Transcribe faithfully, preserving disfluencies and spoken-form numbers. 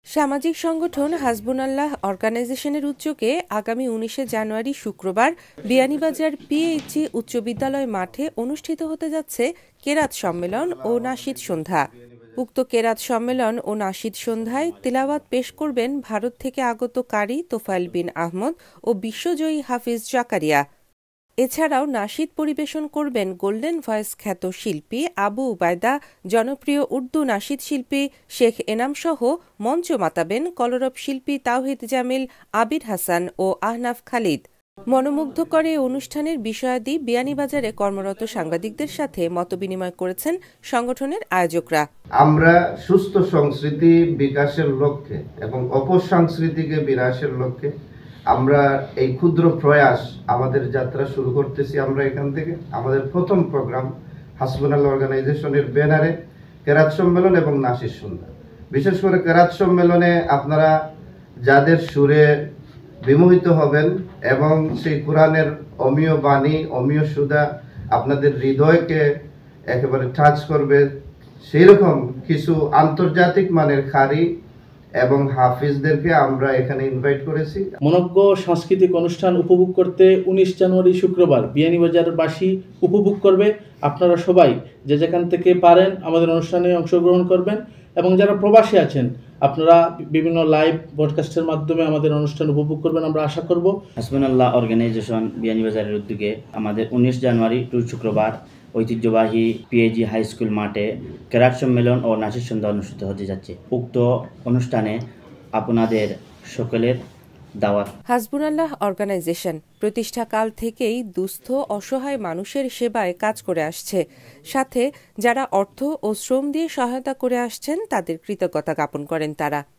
সামাজিক সংগঠন হাসবুনাল্লাহ অর্গানাইজেশনের উদ্যোগে আগামী উনিশে জানুয়ারি শুক্রবার বিয়ানীবাজার পিএইচই উচ্চ বিদ্যালয় মাঠে অনুষ্ঠিত হতে যাচ্ছে কেরাত সম্মেলন ও নাশিদ সন্ধ্যা। উক্ত কেরাত সম্মেলন ও নাশিদ সন্ধ্যায় তিলাওয়াত পেশ করবেন ভারত থেকে আগত কারি তোফায়েল বিন আহমদ ও বিশ্বজয়ী হাফিজ জাকারিয়া। এছাড়াও নাশিদ পরিবেশন করবেন গোল্ডেন ভয়েস খ্যাত শিল্পী আবু উবায়দা, জনপ্রিয় উর্দু নাশিদ শিল্পী শেখ এনামসহ মঞ্চ মাতাবেন কলরব শিল্পী তাওহিদ জামিল, আবির হাসান ও আহনাফ খালিদ। মনোমুগ্ধকর এই অনুষ্ঠানের বিষয়াদি বিয়ানীবাজারে কর্মরত সাংবাদিকদের সাথে মতবিনিময় করেছেন সংগঠনের আয়োজকরা। আমরা সুস্থ সংস্কৃতি বিকাশের লক্ষ্যে এবং অপসংস্কৃতিকে বিনাশের লক্ষ্যে আমরা এই ক্ষুদ্র প্রয়াস আমাদের যাত্রা শুরু করতেছি। আমরা এখান থেকে আমাদের প্রথম প্রোগ্রাম হাসবুনাল্লাহ অর্গানাইজেশনের ব্যানারে কেরাত সম্মেলন এবং নাশিদ সন্ধ্যা। বিশেষ করে কেরাত সম্মেলনে আপনারা যাদের সুরে বিমোহিত হবেন এবং সেই কোরআনের অমীয় বাণী, অমীয় সুধা আপনাদের হৃদয়কে একেবারে টাচ করবে, সেই রকম কিছু আন্তর্জাতিক মানের কারি এবং হাফিজদেরকে আমরা এখানে ইনভাইট করেছি। মনোজ্ঞ সাংস্কৃতিক অনুষ্ঠান উপভোগ করতে উনিশ জানুয়ারি শুক্রবার বিয়ানীবাজারবাসী উপভোগ করবে। আপনারা সবাই যে যেখান থেকে পারেন আমাদের অনুষ্ঠানে অংশগ্রহণ করবেন এবং যারা প্রবাসী আছেন আপনারা বিভিন্ন লাইভ ব্রডকাস্টের মাধ্যমে আমাদের অনুষ্ঠান উপভোগ করবেন আমরা আশা করব। হাসবুনাল্লাহ অর্গানাইজেশন বিয়ানীবাজারের উদ্যোগে আমাদের উনিশ জানুয়ারি টু শুক্রবার ঐতিহ্যবাহী পিএজি হাই স্কুল মাঠে কেরাত সম্মেলন ও নাশিদ সন্ধ্যা অনুষ্ঠিত হতে যাচ্ছে। উক্ত অনুষ্ঠানে আপনাদের সকলের দাওয়াত। হাসবুনাল্লাহ অর্গানাইজেশন প্রতিষ্ঠাকাল থেকেই দুস্থ অসহায় মানুষের সেবায় কাজ করে আসছে, সাথে যারা অর্থ ও শ্রম দিয়ে সহায়তা করে আসছেন তাদের কৃতজ্ঞতা জ্ঞাপন করেন তারা।